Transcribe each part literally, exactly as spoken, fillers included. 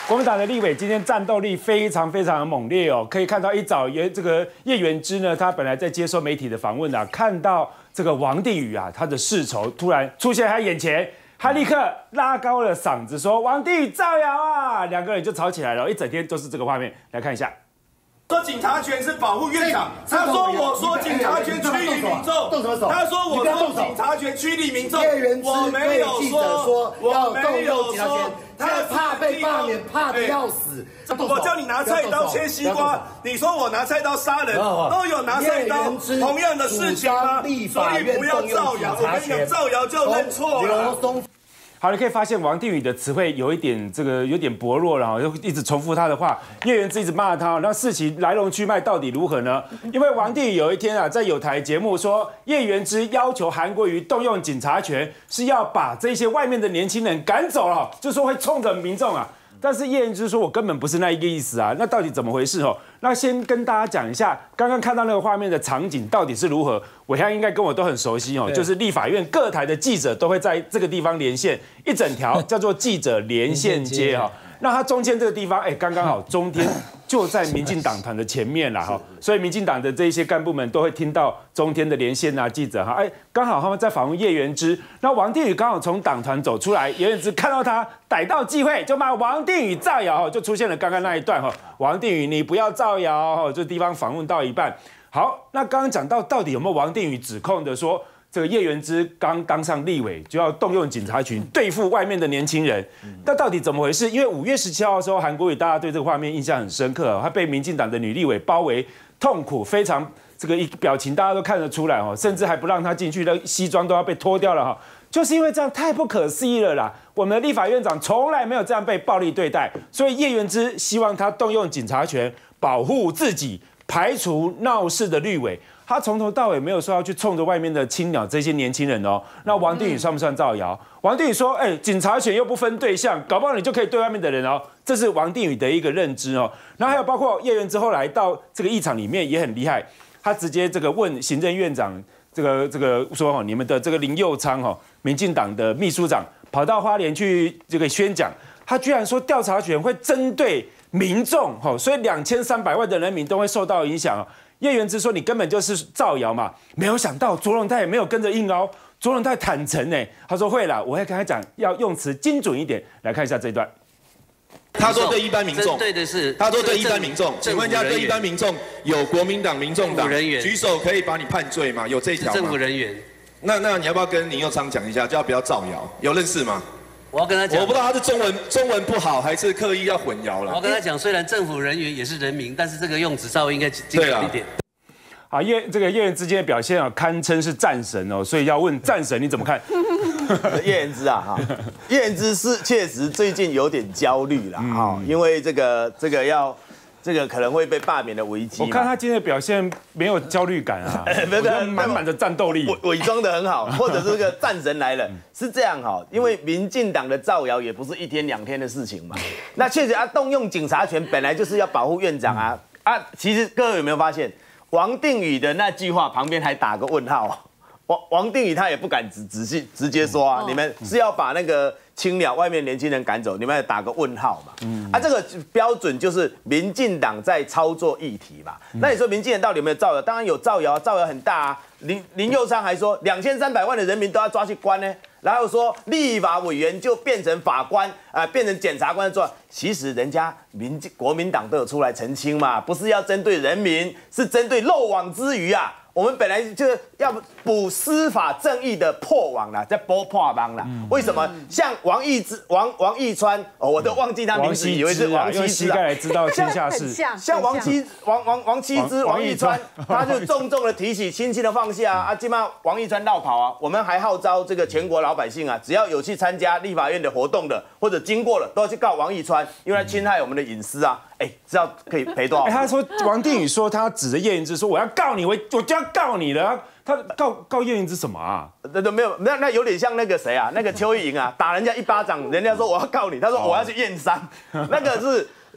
国民党的立委今天战斗力非常非常的猛烈哦，可以看到一早也这个叶元之呢，他本来在接受媒体的访问啊，看到这个王定宇啊，他的世仇突然出现在他眼前，他立刻拉高了嗓子说：“王定宇造谣啊！”两个人就吵起来了，一整天都是这个画面，来看一下。 说警察权是保护院长，他说我说警察权驱离民众， 动什么手？ 他说我说警察权驱离民众，我没有说， 我没有说， 他怕被罢免，怕的要死。 我叫你拿菜刀切西瓜，你说我拿菜刀杀人，都有拿菜刀，同样的事情吗？所以不要造谣，我跟你讲，造谣就认错了。 好，你可以发现王定宇的词汇有一点这个有点薄弱了哈，又一直重复他的话，叶元之一直骂他，那事情来龙去脉到底如何呢？因为王定宇有一天啊，在有台节目说，叶元之要求韩国瑜动用警察权，是要把这些外面的年轻人赶走了，就说会冲着民众啊。 但是叶元之说，我根本不是那一个意思啊，那到底怎么回事哦？那先跟大家讲一下，刚刚看到那个画面的场景到底是如何。暐瀚应该跟我都很熟悉哦，就是立法院各台的记者都会在这个地方连线，一整条叫做记者连线街哈。那它中间这个地方，哎，刚刚好中间就在民进党团的前面啦哈，所以民进党的这一些干部们都会听到中天的连线啊，记者哈，哎，刚好他们在访问叶元之，那王定宇刚好从党团走出来，叶元之看到他逮到机会就骂王定宇造谣，就出现了刚刚那一段哈，王定宇你不要造谣哈，这地方访问到一半，好，那刚刚讲到到底有没有王定宇指控的说？ 这个叶元之刚当上立委，就要动用警察群对付外面的年轻人，那到底怎么回事？因为五月十七号的时候，韩国瑜大家对这个画面印象很深刻，他被民进党的女立委包围，痛苦非常这个一表情大家都看得出来哦，甚至还不让他进去，那西装都要被脱掉了哈，就是因为这样太不可思议了啦。我们的立法院长从来没有这样被暴力对待，所以叶元之希望他动用警察权保护自己，排除闹事的绿委。 他从头到尾没有说要去冲着外面的青鸟这些年轻人哦。那王定宇算不算造谣？王定宇说：“哎、欸，警察权又不分对象，搞不好你就可以对外面的人哦。”这是王定宇的一个认知哦。然后还有包括叶元之后来到这个议场里面也很厉害，他直接这个问行政院长这个这个说哦，你们的这个林右昌哦，民进党的秘书长跑到花莲去这个宣讲，他居然说调查权会针对民众哦，所以两千三百万的人民都会受到影响哦。 叶元之说：“你根本就是造谣嘛！”没有想到卓荣泰也没有跟着硬凹，卓荣泰坦诚呢，他说：“会啦，我会跟他讲，要用词精准一点。”来看一下这一段。 他说对一般民众， 对的是， 他说对一般民众，请问一下，对一般民众有国民党、民众党举手可以把你判罪吗？有这一条吗？ 政府人员。 那那你要不要跟林右昌讲一下，叫他不要造谣？有认识吗？ 我要跟他讲， 我不知道他是中文中文不好，还是刻意要混淆了。 我要跟他讲，虽然政府人员也是人民，但是这个用词稍微应该精准一点。 好，叶这个叶元之间的表现啊，堪称是战神哦，所以要问战神你怎么看？ 叶元之啊，哈，叶元之是确实最近有点焦虑了哈、嗯，因为这个这个要。 这个可能会被罢免的危机。 我看他今天的表现没有焦虑感啊， 没有满满的战斗力， 伪装的很好，或者是这个战神来了，是这样哈。因为民进党的造谣也不是一天两天的事情嘛。那确实啊，动用警察权本来就是要保护院长啊啊。其实各位有没有发现，王定宇的那句话旁边还打个问号？王王定宇他也不敢直直接直接说啊，你们是要把那个。 青鸟外面年轻人赶走，你们要打个问号嘛？嗯、啊，这个标准就是民进党在操作议题嘛。嗯、那你说民进党到底有没有造谣？当然有造谣，造谣很大啊。林林右昌还说，两千三百万的人民都要抓去关呢。然后说立法委员就变成法官啊、呃，变成检察官做。其实人家民国民党都有出来澄清嘛，不是要针对人民，是针对漏网之鱼啊。 我们本来就是要补司法正义的破网啦，在拨破网啦。嗯、为什么像王义之、王王义川，哦，我都忘记他名字，以为是王羲之啊。 来知道天下事。 像王羲、王王王羲之、王义川，他就重重的提起，轻轻的放下啊。啊，今嘛王义川绕跑啊，我们还号召这个全国老百姓啊，只要有去参加立法院的活动的，或者经过了，都要去告王义川，因为他侵害我们的隐私啊。哎，知道可以赔多少？ 哎，他说王定宇说他指着叶元之说我要告你，我我就要告你了。他告告叶元之什么啊？ 那都没有，那那有点像那个谁啊，那个邱意莹啊，打人家一巴掌，人家说我要告你，他说我要去验伤，那个是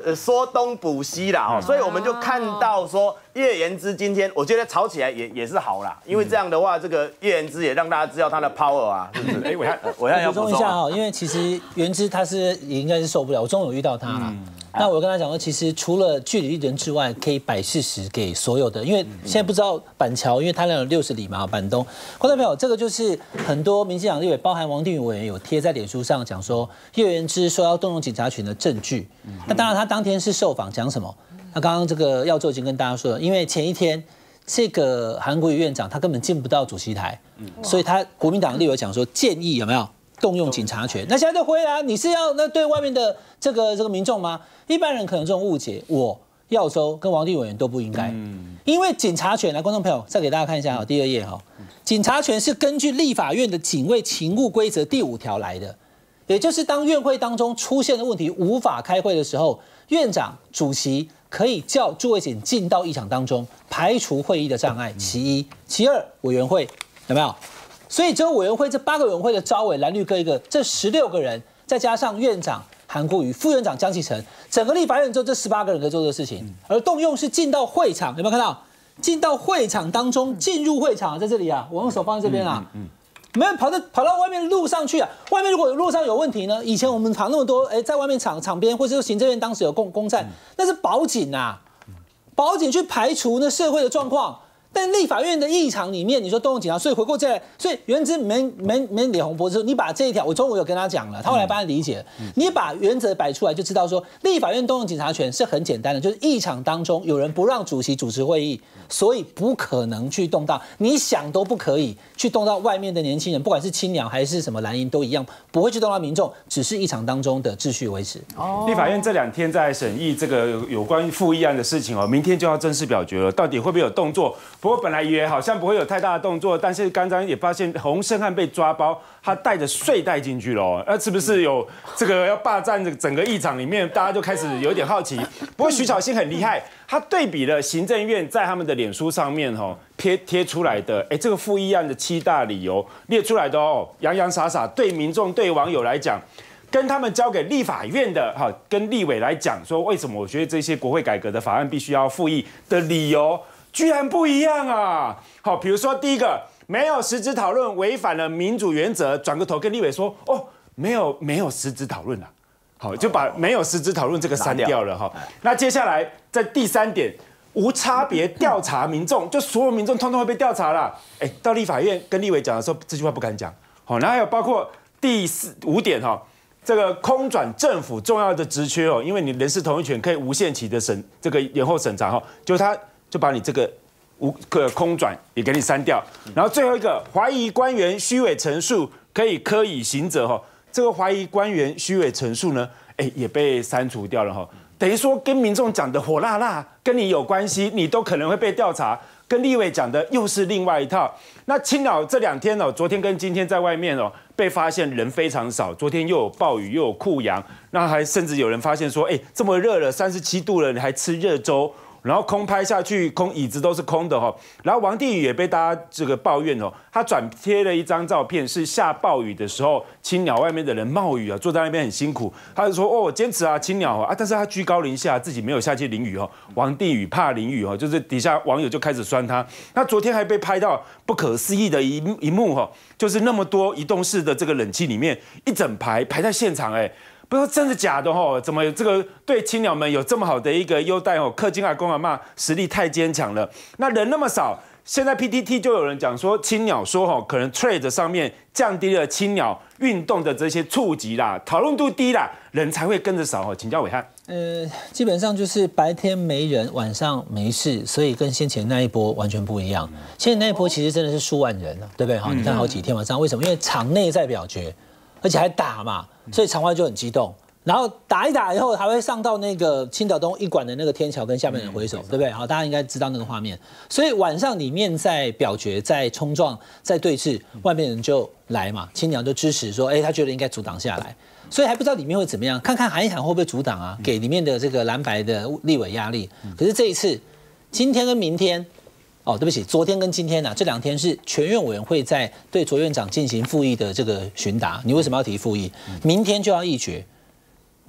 呃说东补西啦，哦，所以我们就看到说叶元之今天，我觉得吵起来也也是好啦，因为这样的话，这个叶元之也让大家知道他的 power 啊，是不是？哎，我要我要补充一下哈，因为其实元之他是也应该是受不了，我终于有遇到他了。那我跟他讲说，其实除了据理力争之外，可以摆事实给所有的，因为现在不知道板桥，因为他那有六十里嘛，板东，观众朋友，这个就是很多民进党立委，包含王定宇委员有贴在脸书上讲说，叶元之说要动用警察权的证据。那当然，他当天是受访讲什么？那刚刚这个耀州已经跟大家说了，因为前一天这个韩国瑜院长他根本进不到主席台，所以他国民党立委讲说建议有没有？动用警察权，那现在就回来，你是要那对外面的这个这个民众吗？一般人可能这种误解，我耀州跟王定委员都不应该，因为警察权，来，观众朋友再给大家看一下哈，第二页哈，警察权是根据立法院的警卫勤务规则第五条来的，也就是当院会当中出现的问题无法开会的时候，院长、主席可以叫诸位警进到议场当中，排除会议的障碍。其一，其二，委员会有没有？所以只有委员会这八个委员会的召委蓝绿各一个，这十六个人，再加上院长韩国瑜、副院长江启臣，整个立法院只有这十八个人可以做这个事情。而动用是进到会场，有没有看到？进到会场当中，进入会场，在这里啊，我用手放在这边啊，没有跑到跑到外面路上去啊。外面如果路上有问题呢？以前我们跑那么多，哎，在外面场场边或者是行政院当时有公公站，那是保警啊，保警去排除那社会的状况。但立法院的议场里面，你说动用警察，所以回过这来，所以原则没没没脸红脖子，你把这一条，我中午有跟他讲了，他后来帮他理解，你把原则摆出来，就知道说立法院动用警察权是很简单的，就是议场当中有人不让主席主持会议，所以不可能去动到，你想都不可以去动到外面的年轻人，不管是青鸟还是什么蓝营都一样，不会去动到民众，只是议场当中的秩序维持。 哦，立法院这两天在审议这个有关复议案的事情哦，明天就要正式表决了，到底会不会有动作？不过本来以为好像不会有太大的动作，但是刚刚也发现洪胜汉被抓包，他带着睡袋进去了哦，那是不是有这个要霸占这整个议场里面？大家就开始有点好奇。不过徐巧芯很厉害，他对比了行政院在他们的脸书上面哈贴贴出来的，哎，这个复议案的七大理由列出来的哦，洋洋洒洒，对民众对网友来讲。跟他们交给立法院的哈，跟立委来讲说，为什么我觉得这些国会改革的法案必须要复议的理由，居然不一样啊！好，比如说第一个，没有实质讨论，违反了民主原则，转个头跟立委说，哦，没有没有实质讨论了，好，就把没有实质讨论这个删掉了哈。那接下来在第三点，无差别调查民众，就所有民众通通会被调查了。哎，到立法院跟立委讲的时候，这句话不敢讲。好，然后还有包括第四五点哈。这个空转政府重要的职缺哦，因为你人事同意权可以无限期的审这个延后审查哈，就他就把你这个无个空转也给你删掉，然后最后一个怀疑官员虚伪陈述可以科以刑责哈，这个怀疑官员虚伪陈述呢，哎也被删除掉了哈，等于说跟民众讲的火辣辣，跟你有关系，你都可能会被调查。跟立委讲的又是另外一套。那青鸟这两天哦，昨天跟今天在外面哦，被发现人非常少。昨天又有暴雨，又有酷阳，那还甚至有人发现说，哎，这么热了，三十七度了，你还吃热粥？然后空拍下去，空椅子都是空的哈。然后王定宇也被大家这个抱怨哦，他转贴了一张照片，是下暴雨的时候，青鸟外面的人冒雨啊，坐在那边很辛苦。他就说哦，坚持啊，青鸟啊，但是他居高临下，自己没有下去淋雨哦。王定宇怕淋雨哦，就是底下网友就开始酸他。那昨天还被拍到不可思议的一一幕哈，就是那么多移动式的这个冷气里面，一整排排在现场哎。不知道真的假的吼？怎么这个对青鸟们有这么好的一个优待哦？氪金阿公阿嬷实力太坚强了。那人那么少，现在 P T T 就有人讲说，青鸟说吼，可能 Trade 上面降低了青鸟运动的这些触及啦，讨论度低啦，人才会跟着少哦。请教暐瀚。 呃，基本上就是白天没人，晚上没事，所以跟先前那一波完全不一样。先前那一波其实真的是数万人啊，对不对？好，你看好几天晚上，为什么？因为场内在表决，而且还打嘛。所以场外就很激动，然后打一打以后，还会上到那个青岛东一馆的那个天桥跟下面人挥手，对不对？好，大家应该知道那个画面。所以晚上里面在表决、在冲撞、在对峙，外面人就来嘛，青鸟就支持说，哎，他觉得应该阻挡下来，所以还不知道里面会怎么样，看看喊一喊会不会阻挡啊，给里面的这个蓝白的立委压力。可是这一次，今天跟明天。哦，对不起，昨天跟今天啊，这两天是全院委员会在对卓院长进行复议的这个询答。你为什么要提复议？明天就要议决，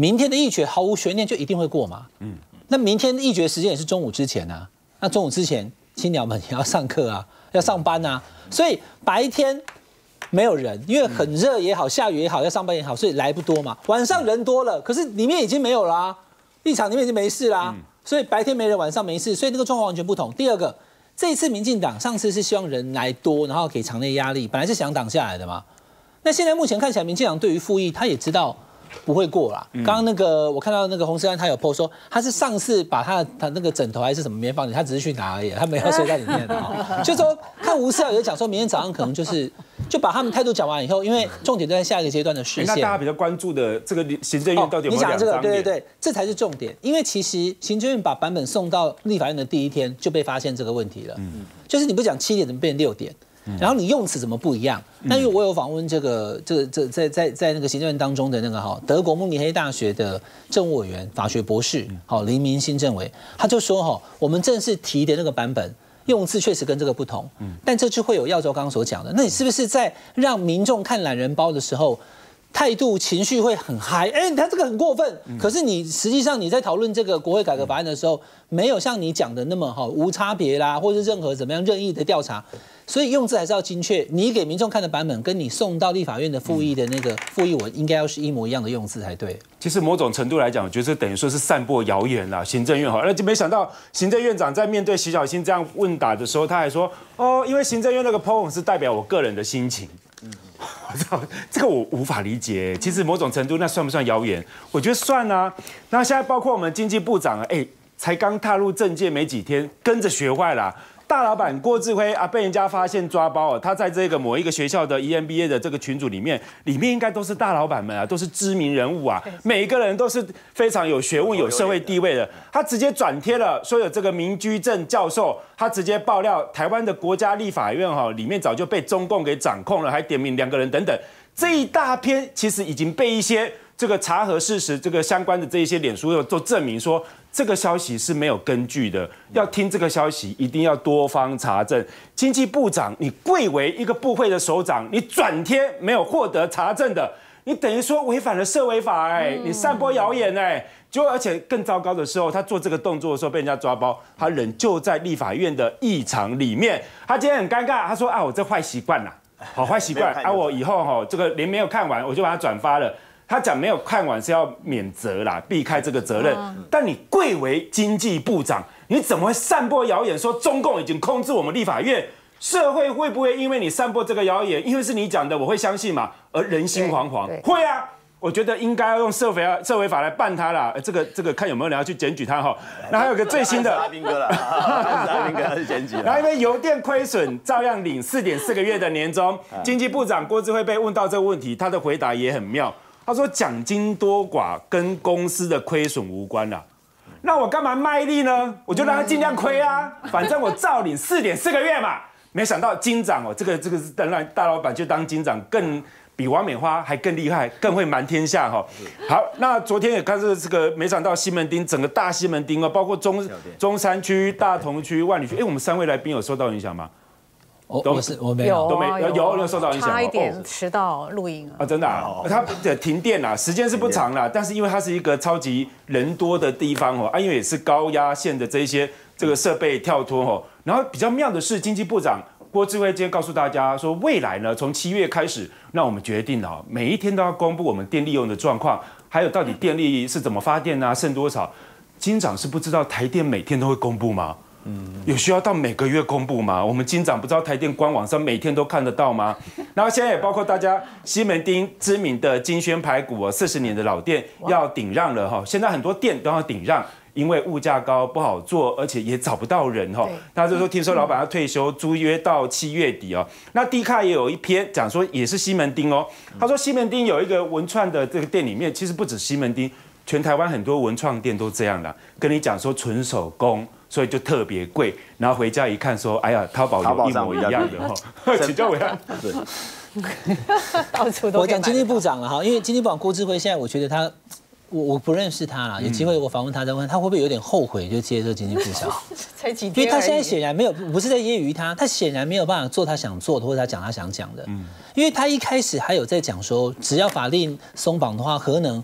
明天的议决毫无悬念就一定会过嘛？嗯，那明天议决时间也是中午之前啊，那中午之前青鸟们也要上课啊，要上班啊，所以白天没有人，因为很热也好，下雨也好，要上班也好，所以来不多嘛。晚上人多了，可是里面已经没有啦、啊，立场里面已经没事啦、啊，所以白天没人，晚上没事，所以那个状况完全不同。第二个，这一次民进党上次是希望人来多，然后给场内压力，本来是想挡下来的嘛。那现在目前看起来，民进党对于复议，他也知道不会过啦。刚刚那个我看到那个洪世安他有 po 说，他是上次把他的他那个枕头还是什么棉放里，他只是去拿而已，他没有睡在里面的、哦。就说看吴思瑶有讲说，明天早上可能就是就把他们态度讲完以后，因为重点都在下一个阶段的视线。 那大家比较关注的这个行政院到底有没有两张脸？ 你讲这个，对对对，这才是重点。因为其实行政院把版本送到立法院的第一天就被发现这个问题了，嗯、就是你不讲七点怎么变六点？然后你用词怎么不一样？那因为我有访问这个这个这在在在那个行政院当中的那个哈德国慕尼黑大学的政务委员法学博士好林明新政委，他就说哈我们正式提的那个版本用字确实跟这个不同，但这就会有耀州刚刚所讲的，那你是不是在让民众看懒人包的时候？态度情绪会很嗨，哎，他这个很过分。可是你实际上你在讨论这个国会改革法案的时候，没有像你讲的那么哈无差别啦，或是任何怎么样任意的调查，所以用字还是要精确。你给民众看的版本，跟你送到立法院的复议的那个复议文，应该要是一模一样的用字才对。 其实某种程度来讲，我觉得这等于说是散播谣言啦。行政院哈，那就没想到行政院长在面对徐小新这样问答的时候，他还说哦，因为行政院那个 po 文是代表我个人的心情。我知道这个我无法理解。其实某种程度那算不算谣言？我觉得算啊。那现在包括我们经济部长，哎，才刚踏入政界没几天，跟着学坏了。大老板郭志辉啊，被人家发现抓包哦，他在这个某一个学校的 E M B A 的这个群组里面，里面应该都是大老板们啊，都是知名人物啊，每一个人都是非常有学问、有社会地位的。他直接转贴了说有这个民居正教授，他直接爆料台湾的国家立法院哈里面早就被中共给掌控了，还点名两个人等等，这一大篇其实已经被一些这个查核事实这个相关的这一些脸书又都证明说。这个消息是没有根据的，要听这个消息一定要多方查证。经济部长，你贵为一个部会的首长，你转贴没有获得查证的，你等于说违反了社违法哎，你散播谣言哎，就而且更糟糕的时候，他做这个动作的时候被人家抓包，他人就在立法院的议场里面，他今天很尴尬，他说啊，我这坏习惯啦，好坏习惯啊，我以后哈这个连没有看完我就把它转发了。他讲没有看完是要免责啦，避开这个责任。但你贵为经济部长，你怎么会散播谣言说中共已经控制我们立法院？社会会不会因为你散播这个谣言，因为是你讲的，我会相信嘛？而人心惶惶，会啊。我觉得应该要用社违社违法来办他啦。这个这个看有没有人要去检举他哈。那还有个最新的阿兵哥了，阿兵哥要去检举了。 然后因为油电亏损，照样领四点四个月的年终。经济部长郭志辉被问到这个问题，他的回答也很妙。他说：“奖金多寡跟公司的亏损无关啦，那我干嘛卖力呢？我就让他尽量亏啊，反正我照领四点四个月嘛。没想到金长哦，这个这个是当然大老板就当金长，更比王美花还更厉害，更会瞒天下哈。好，那昨天也看是这个，没想到西门町整个大西门町哦，包括中中山区、大同区、万里区，哎，我们三位来宾有受到影响吗？” 我是我没有都没有有有受到影响， 差一点迟到录影啊！真的啊，它的停电啊，时间是不长啦，但是因为它是一个超级人多的地方哦，啊，因为也是高压线的这一些这个设备跳脱哦，然后比较妙的是，经济部长郭志辉今天告诉大家说，未来呢，从七月开始，那我们决定了，每一天都要公布我们电力用的状况，还有到底电力是怎么发电啊，剩多少？金长是不知道台电每天都会公布吗？嗯，有需要到每个月公布吗？我们金长不知道台电官网上每天都看得到吗？然后现在也包括大家西门町知名的金轩排骨哦，四十年的老店要顶让了哈。现在很多店都要顶让，因为物价高不好做，而且也找不到人哈。大家就说听说老板要退休，租约到七月底哦。那 D 卡也有一篇讲说也是西门町哦，他说西门町有一个文创的这个店里面，其实不止西门町，全台湾很多文创店都这样的，跟你讲说纯手工。所以就特别贵，然后回家一看说，哎呀，淘宝有一模一样的哈，请教我呀。对， 到处都。 我讲经济部长了哈，因为经济部长郭志辉现在我觉得他，我我不认识他啦，有机会我访问他再问他会不会有点后悔就接这个经济部长。 才几天。 因为他现在显然没有，不是在揶揄他，他显然没有办法做他想做的，或者他讲他想讲的。嗯。因为他一开始还有在讲说，只要法令松绑的话，核能。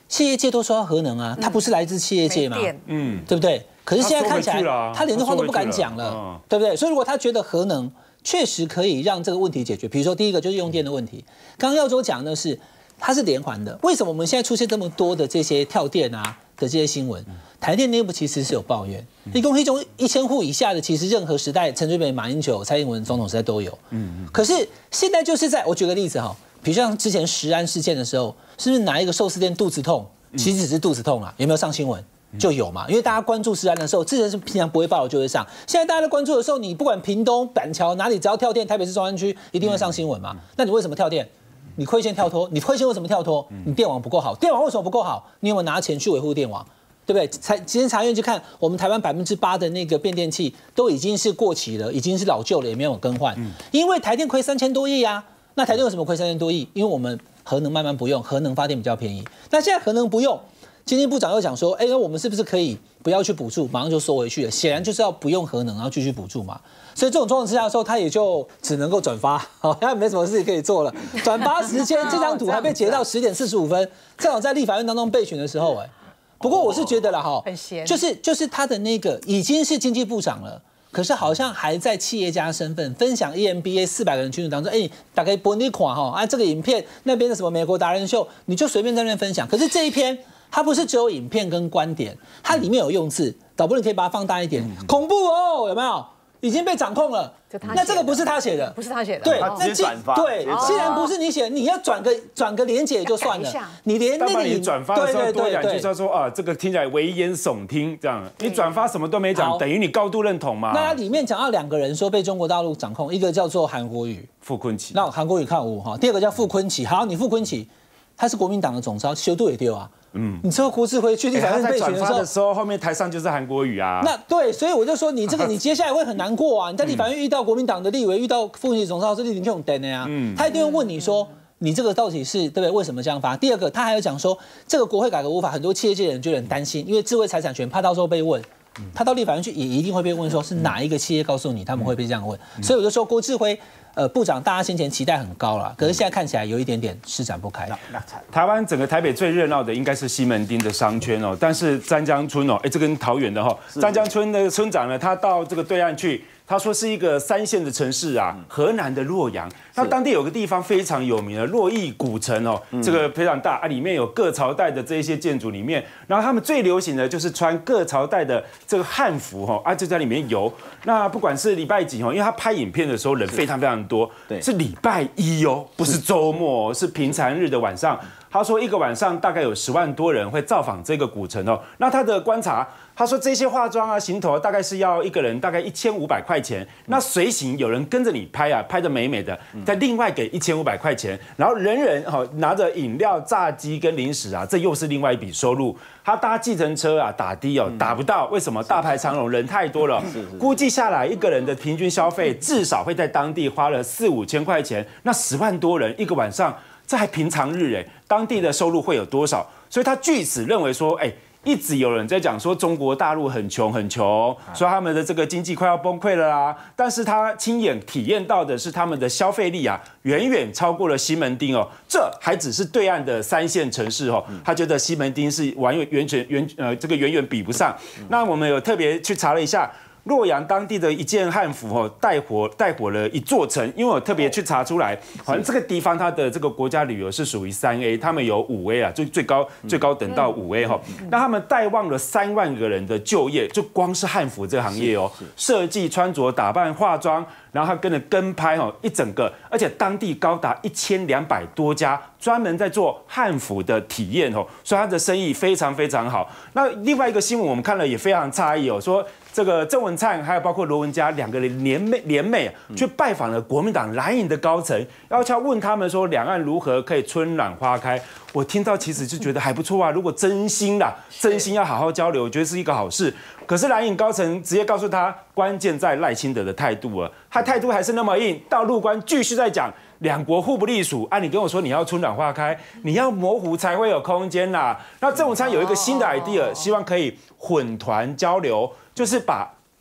企业界都说要核能啊，它不是来自企业界吗？嗯，对不对？可是现在看起来，他连这话都不敢讲了，对不对？所以如果他觉得核能确实可以让这个问题解决，比如说第一个就是用电的问题，刚刚耀州讲的是它是连环的，为什么我们现在出现这么多的这些跳电啊的这些新闻？台电内部其实是有抱怨，一共一中一千户以下的，其实任何时代，陈水扁、马英九、蔡英文总统时代都有。嗯，可是现在就是在我举个例子哈，比如像之前食安事件的时候，是不是哪一个寿司店肚子痛，其实只是肚子痛啊，有没有上新闻？就有嘛，因为大家关注食安的时候，之前是平常不会报的就会上，现在大家在关注的时候，你不管屏东、板桥哪里，只要跳电，台北市中山区一定会上新闻嘛。那你为什么跳电？你亏线跳脱，你亏线为什么跳脱？你电网不够好，电网为什么不够好？你有没有拿钱去维护电网？对不对？财今天查院去看，我们台湾百分之八的那个变电器都已经是过期了，已经是老旧了，也没有更换。嗯、因为台电亏三千多亿啊，那台电为什么亏三千多亿？因为我们核能慢慢不用，核能发电比较便宜。那现在核能不用，经济部长又讲说，哎，那我们是不是可以不要去补助，马上就收回去了？显然就是要不用核能，然后继续补助嘛。所以这种状况之下的时候，他也就只能够转发，好，他没什么事情可以做了。转发时间，这张图还被截到十点四十五分，正好在立法院当中备询的时候，哎。不过我是觉得啦，哈，就是就是他的那个已经是经济部长了，可是好像还在企业家身份分享 E M B A 四百个人群组当中，哎，打开播你款哈，啊，这个影片那边的什么美国达人秀，你就随便在那边分享。可是这一篇它不是只有影片跟观点，它里面有用字，导播你可以把它放大一点，恐怖哦，有没有？已经被掌控了，那这个不是他写的， 不是他写的， 对，那转发， 对，既然不是你写，你要转个转个连结就算了，你连那个你转发的时候多两句，他说啊，这个听起来危言耸听，这样，你转发什么都没讲，等于你高度认同嘛。 那它里面讲到两个人说被中国大陆掌控，一个叫做韩国瑜， 傅昆萁， 那韩国瑜看无哈，第二个叫傅昆萁，好，你傅昆萁，他是国民党的总召，修度也丢啊。嗯，你知道胡志辉去立法院备询的时候， 的时候后面台上就是韩国瑜啊。 那对，所以我就说你这个你接下来会很难过啊！你在立法院遇到国民党的立委，遇到副总总召，这你就很等的呀。嗯，他一定会问你说，你这个到底是对不对？为什么这样发？第二个，他还有讲说，这个国会改革无法，很多企业界人就很担心，因为智慧财产权怕到时候被问。他到立法院去也一定会被问，说是哪一个企业告诉你他们会被这样问，所以我就说郭智辉呃部长，大家先前期待很高了，可是现在看起来有一点点施展不开。 台湾整个台北最热闹的应该是西门町的商圈哦，但是詹江村哦，哎，这跟桃园的哈，詹江村的村长呢，他到这个对岸去。他说是一个三线的城市啊，河南的洛阳，那当地有个地方非常有名的洛邑古城哦，这个非常大啊，里面有各朝代的这一些建筑里面，然后他们最流行的就是穿各朝代的这个汉服哈啊，就在里面游。那不管是礼拜几哦，因为他拍影片的时候人非常非常多，对，是礼拜一哦，不是周末，是平常日的晚上。他说一个晚上大概有十万多人会造访这个古城哦。那他的观察，他说这些化妆啊、行头大概是要一个人大概一千五百块钱。那随行有人跟着你拍啊，拍得美美的，再另外给一千五百块钱。然后人人哈拿着饮料、炸鸡跟零食啊，这又是另外一笔收入。他搭计程车啊打的哦打不到，为什么？大排长龙，人太多了。估计下来一个人的平均消费至少会在当地花了四五千块钱。那十万多人一个晚上。这还平常日哎，当地的收入会有多少？所以他据此认为说，哎，一直有人在讲说中国大陆很穷很穷，说他们的这个经济快要崩溃了啦。但是他亲眼体验到的是他们的消费力啊，远远超过了西门町哦。这还只是对岸的三线城市哦，他觉得西门町是完完全远呃这个远远比不上。那我们有特别去查了一下。洛阳当地的一件汉服哦，带火带火了一座城，因为我特别去查出来，好像这个地方它的这个国家旅游是属于三 A， 他们有五 A 啊，就最高最高等到五 A 哈，那他们带旺了三万个人的就业，就光是汉服这个行业哦，设计、穿着、打扮、化妆。然后他跟着跟拍哦一整个，而且当地高达一千两百多家专门在做汉服的体验哦，所以他的生意非常非常好。那另外一个新闻我们看了也非常诧异哦，说这个郑文灿还有包括罗文嘉两个人联袂联袂去拜访了国民党蓝营的高层，要去问他们说两岸如何可以春暖花开。我听到其实就觉得还不错啊，如果真心啦，真心要好好交流，我觉得是一个好事。可是蓝营高层直接告诉他，关键在赖清德的态度了，他态度还是那么硬。到陆官继续在讲两国互不隶属啊，你跟我说你要春暖花开，你要模糊才会有空间啦。那郑文灿有一个新的 idea， 希望可以混团交流，就是把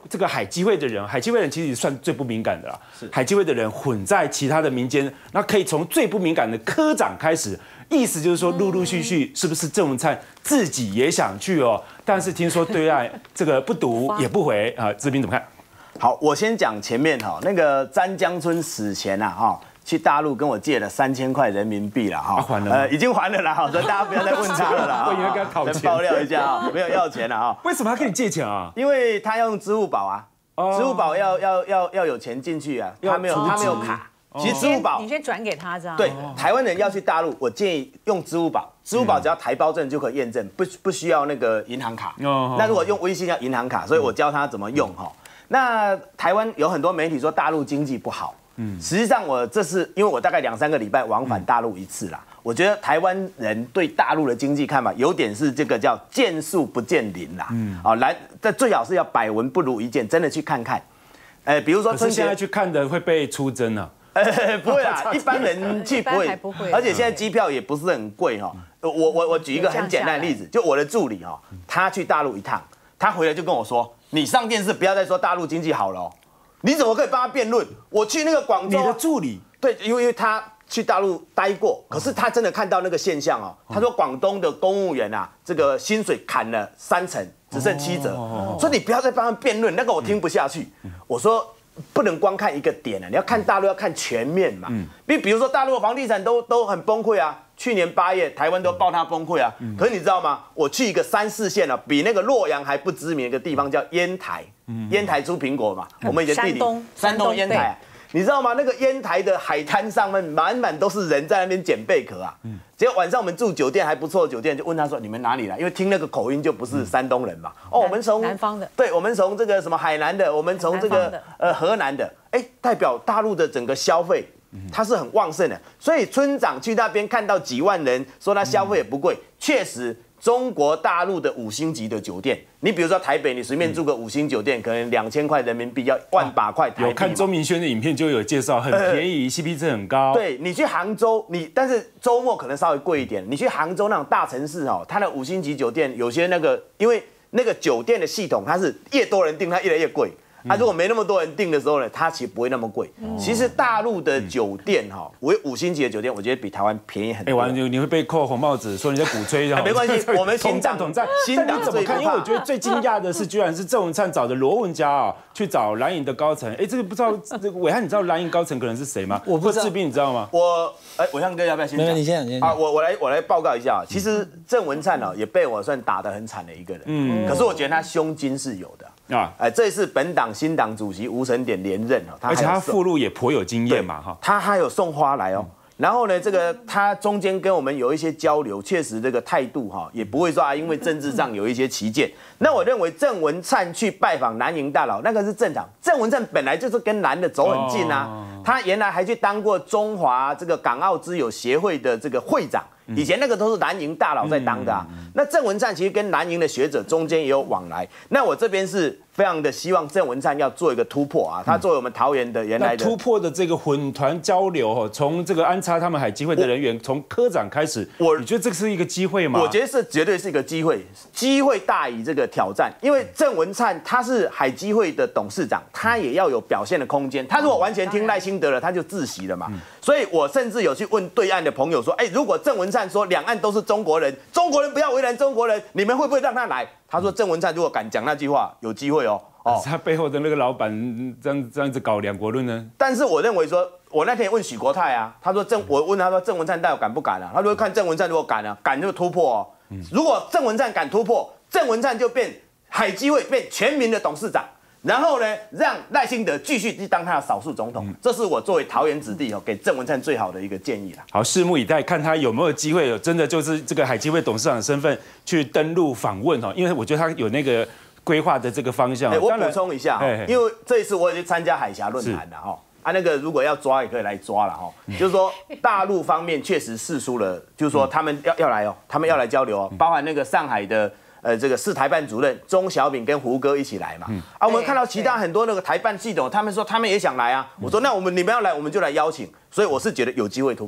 这个海基会的人，海基会人其实算最不敏感的啦。是海基会的人混在其他的民间，那可以从最不敏感的科长开始。意思就是说，陆陆续续是不是郑文灿自己也想去哦？但是听说对岸这个不读也不回啊，志斌怎么看？ 好，我先讲前面哈，那个詹江村死前啊哈。去大陆跟我借了三千块人民币了哈， 还了吗？ 呃，已经还了啦，好，所以大家不要再问他了啦。 我以为跟他讨钱， 爆料一下啊，没有要钱了哈。 为什么他跟你借钱啊？ 因为他要用支付宝啊，支付宝要要要要有钱进去啊，他没有他没有卡。其实支付宝你先转给他这样。 对，台湾人要去大陆，我建议用支付宝，支付宝只要台胞证就可以验证，不不需要那个银行卡。那如果用微信要银行卡，所以我教他怎么用哈。那台湾有很多媒体说大陆经济不好。嗯，实际上我这是因为我大概两三个礼拜往返大陆一次啦。我觉得台湾人对大陆的经济看法有点是这个叫见树不见林啦。嗯，啊，来，这最好是要百闻不如一见，真的去看看。呃，比如说春节现在去看的会被出征啊。 呃，不会啦，一般人去不会，而且现在机票也不是很贵哈。我我我举一个很简单的例子，就我的助理哈，他去大陆一趟，他回来就跟我说：“你上电视不要再说大陆经济好了。”你怎么可以帮他辩论？我去那个广州， 你的助理对，因为因为他去大陆待过，可是他真的看到那个现象哦。他说广东的公务员啊，这个薪水砍了三成，只剩七折，所以你不要再帮他辩论，那个我听不下去。我说不能光看一个点啊，你要看大陆要看全面嘛。比比如说大陆的房地产都都很崩溃啊。去年八月，台湾都爆它崩溃啊！可是你知道吗？我去一个三四线啊，比那个洛阳还不知名的一个地方叫烟台，烟台出苹果嘛。我们以前地理，山东烟台，你知道吗？那个烟台的海滩上面满满都是人在那边捡贝壳啊。结果晚上我们住酒店还不错的酒店，就问他说：“你们哪里来？”因为听那个口音就不是山东人嘛。哦，我们从南方的， 对，我们从这个什么海南的，我们从这个呃河南的，哎，代表大陆的整个消费。它是很旺盛的，所以村长去那边看到几万人，说他消费也不贵，确实中国大陆的五星级的酒店，你比如说台北，你随便住个五星酒店，可能两千块人民币要万把块台币。 有看周明轩的影片就有介绍，很便宜 ，C P 值很高。 对你去杭州，你但是周末可能稍微贵一点。你去杭州那种大城市哦，它的五星级酒店有些那个，因为那个酒店的系统，它是越多人订，它越来越贵。啊，如果没那么多人订的时候呢，它其实不会那么贵。其实大陆的酒店哈，我五星级的酒店，我觉得比台湾便宜很多。 哎，完你你会被扣红帽子，说你在鼓吹， 没关系，我们新党统战， 新党怎么看？因为我觉得最惊讶的是，居然是郑文灿找的罗文嘉啊，去找蓝营的高层。哎，这个不知道，这个伟汉，你知道蓝营高层可能是谁吗？ 我不知道。 志斌，你知道吗？ 我哎，伟汉哥要不要先讲？ 没有，你先讲。 啊，我我来我来报告一下，其实郑文灿哦，也被我算打得很惨的一个人。嗯。可是我觉得他胸襟是有的。啊，哎，这次本党新党主席吴成典连任哦， 而且他附录也颇有经验嘛，哈， 他还有送花来哦。然后呢，这个他中间跟我们有一些交流，确实这个态度哈，也不会说啊，因为政治上有一些歧见。那我认为郑文灿去拜访蓝营大佬，那个是正常。郑文灿本来就是跟蓝的走很近啊，他原来还去当过中华这个港澳之友协会的这个会长。以前那个都是蓝营大佬在当的啊。那郑文灿其实跟蓝营的学者中间也有往来。那我这边是非常的希望郑文灿要做一个突破啊。他作为我们桃园的原来的突破的这个混团交流哦，从这个安插他们海基会的人员，从科长开始，我你觉得这是一个机会吗？ 我觉得是绝对是一个机会，机会大于这个挑战。因为郑文灿他是海基会的董事长，他也要有表现的空间。他如果完全听赖清德了，他就自习了嘛。所以我甚至有去问对岸的朋友说，哎，如果郑文灿说两岸都是中国人，中国人不要为难中国人，你们会不会让他来？他说郑文灿如果敢讲那句话，有机会哦。 哦，他背后的那个老板这样这样子搞两国论呢？ 但是我认为说，我那天问许国泰啊，他说郑，我问他说郑文灿到底敢不敢啊？他说看郑文灿如果敢啊，敢就突破哦。如果郑文灿敢突破，郑文灿就变海基会变全民的董事长。然后呢，让赖清德继续去当他的少数总统，这是我作为桃园子弟哦，给郑文灿最好的一个建议啦。 好，拭目以待，看他有没有机会，有真的就是这个海基会董事长的身份去登陆访问哈，因为我觉得他有那个规划的这个方向。 哎，我补充一下，因为这一次我也去参加海峡论坛了哈，啊，那个如果要抓也可以来抓了哈，就是说大陆方面确实释出了，就是说他们要要来哦，他们要来交流哦，包含那个上海的。呃，这个市台办主任钟小敏跟胡歌一起来嘛，嗯、啊，我们看到其他很多那个台办系统，他们说他们也想来啊。我说那我们你们要来，我们就来邀请。所以我是觉得有机会突破。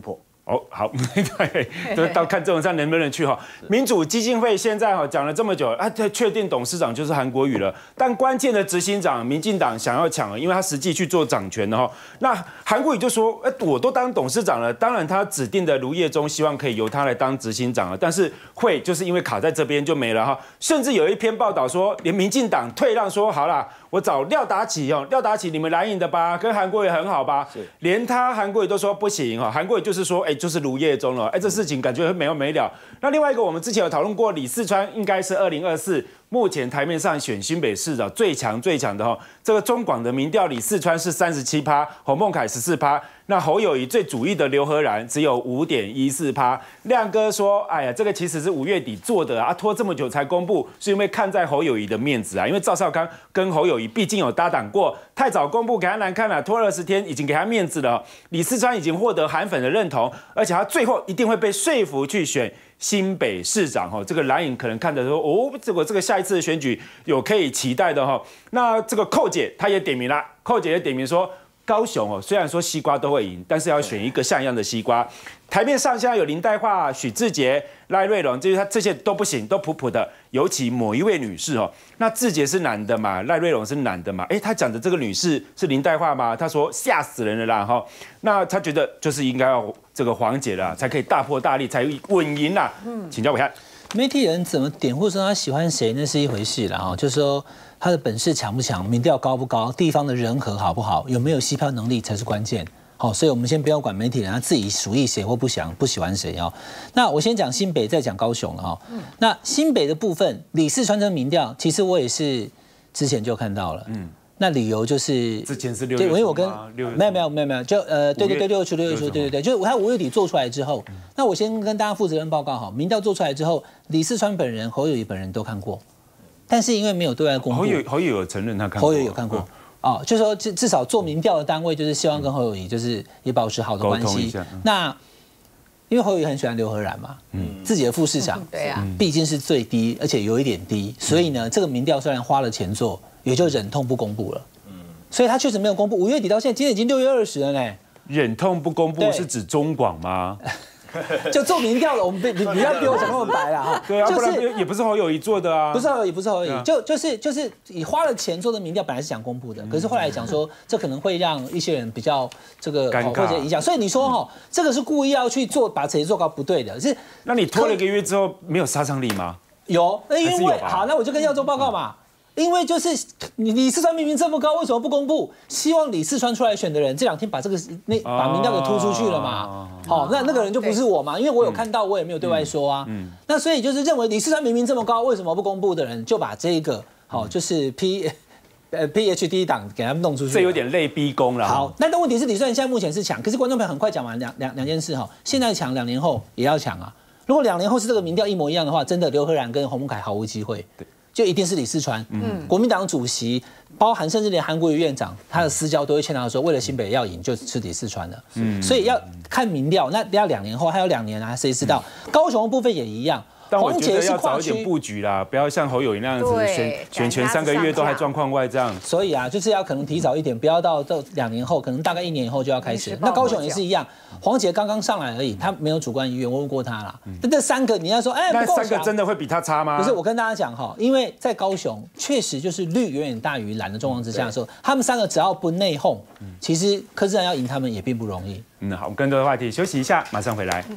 哦，好，对，都到看郑文灿能不能去哈。民主基金会现在哈讲了这么久，啊，确定董事长就是韩国瑜了，但关键的执行长民进党想要抢，因为他实际去做掌权的哈。那韩国瑜就说，哎，我都当董事长了，当然他指定的卢业中希望可以由他来当执行长了，但是会就是因为卡在这边就没了哈。甚至有一篇报道说，连民进党退让说好啦，我找廖达奇哦，廖达奇你们蓝营的吧，跟韩国瑜很好吧，连他韩国瑜都说不行哈，韩国瑜就是说，哎。就是卢业中了，哎，这事情感觉没完没了。那另外一个，我们之前有讨论过，李四川应该是二零二四目前台面上选新北市的最强最强的哈。这个中广的民调，李四川是三十七趴，侯孟凯十四趴，那侯友宜最主义的刘和然只有五点一四趴。亮哥说，哎呀，这个其实是五月底做的啊，拖这么久才公布，是因为看在侯友宜的面子啊，因为赵少康跟侯友宜毕竟有搭档过，太早公布给他难看了，拖二十天已经给他面子了。李四川已经获得韩粉的认同。而且他最后一定会被说服去选新北市长哈，这个蓝营可能看着说哦，这个这个下一次的选举有可以期待的哈。那这个寇姐她也点名了，寇姐也点名说，高雄哦，虽然说西瓜都会赢，但是要选一个像样的西瓜。台面上现在有林岱樺、许智杰、赖瑞隆，这些他这些都不行，都普普的。尤其某一位女士哦，那智杰是男的嘛，赖瑞隆是男的嘛，哎，他讲的这个女士是林岱樺吗？他说吓死人了啦哈。那他觉得就是应该要这个黄姐啦，才可以大破大立，才稳赢啦。嗯，请教我看。 媒体人怎么点或说他喜欢谁，那是一回事啦哈，就是说他的本事强不强，民调高不高，地方的人和好不好，有没有吸票能力才是关键。好，所以我们先不要管媒体人他自己属意谁或不想不喜欢谁哦。那我先讲新北，再讲高雄了哈。嗯、那新北的部分，李四川这民调，其实我也是之前就看到了。嗯。那理由就是之前是六月，对， 因为我跟没有没有没有没有，就呃对对对六月初六月初对对对，就是我他五月底做出来之后，那我先跟大家负责任报告哈，民调做出来之后，李四川本人、侯友宜本人都看过，但是因为没有对外公布， 侯友侯友有承认他看过， 侯友有看过。哦，就是说至至少做民调的单位就是希望跟侯友宜就是也保持好的关系。嗯、那因为侯友宜很喜欢刘和然嘛，嗯，自己的副市长， 对啊， 毕竟是最低，而且有一点低，所以呢，这个民调虽然花了钱做，也就忍痛不公布了。嗯，所以他确实没有公布。五月底到现在，今天已经六月二十了呢。 忍痛不公布是指中广吗？ 就做民调了，我们不不要逼我讲那么白了哈。 对啊，不然也不是侯友宜做的啊。 不是侯友宜，不是侯友宜，就就是就是你花了钱做的民调，本来是想公布的，可是后来讲说这可能会让一些人比较这个或者影响，所以你说哈，这个是故意要去做把谁做高不对的，是。 那你拖了一个月之后没有杀伤力吗？ 有，那因为好，那我就跟耀州报告嘛。因为就是你李四川明明这么高，为什么不公布？希望李四川出来选的人这两天把这个那把民调给突出去了嘛？好、哦，那那个人就不是我嘛，因为我有看到，我也没有对外说啊。嗯，那所以就是认为李四川明明这么高，为什么不公布的人，就把这一个好、哦、就是 P 呃 P H D 档给他们弄出去， 这有点类逼宫了。 好，那但问题是李四川现在目前是强，可是观众朋友很快讲完两两两件事哈，现在强，两年后也要强啊。如果两年后是这个民调一模一样的话，真的刘和然跟洪孟凯毫无机会。对。就一定是李四川，嗯，国民党主席，包含甚至连韩国瑜院长，他的私交都会劝他说，为了新北要赢，就是李四川的，嗯，所以要看民调，那要两年后，还有两年啊，谁知道？嗯、高雄的部分也一样。 但我觉得要早一点布局啦，不要像侯友宜那样子选选前三个月都还状况外这样。 所以啊，就是要可能提早一点，不要到到两年后，可能大概一年以后就要开始。那高雄也是一样，黄捷刚刚上来而已，他没有主观意愿，我问过他啦。但这三个你要说，哎， 那三个真的会比他差吗？ 不是，我跟大家讲哈，因为在高雄确实就是绿远远大于蓝的状况之下的时候，他们三个只要不内讧，其实柯志恩要赢他们也并不容易。 嗯，好，我们跟这个话题休息一下，马上回来。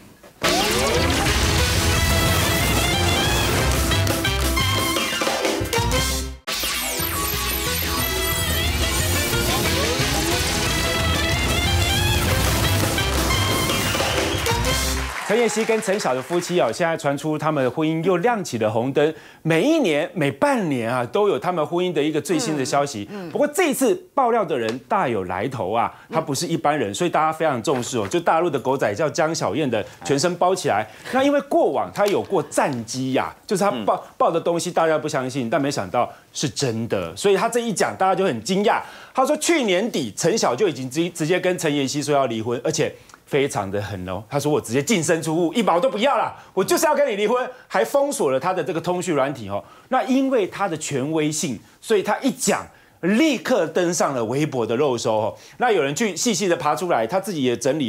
陈妍希跟陈晓的夫妻哦，现在传出他们的婚姻又亮起了红灯。每一年、每半年啊，都有他们婚姻的一个最新的消息。嗯嗯、不过这一次爆料的人大有来头啊，他不是一般人，所以大家非常重视哦。就大陆的狗仔叫江小燕的，全身包起来。那因为过往他有过战机呀、啊，就是他报报的东西大家不相信，但没想到是真的，所以他这一讲大家就很惊讶。他说去年底陈晓就已经直直接跟陈妍希说要离婚，而且。非常的狠哦，他说我直接净身出户，一毛都不要了，我就是要跟你离婚，还封锁了他的这个通讯软体哦。那因为他的权威性，所以他一讲，立刻登上了微博的热搜哦。那有人去细细的爬出来，他自己也整理哦。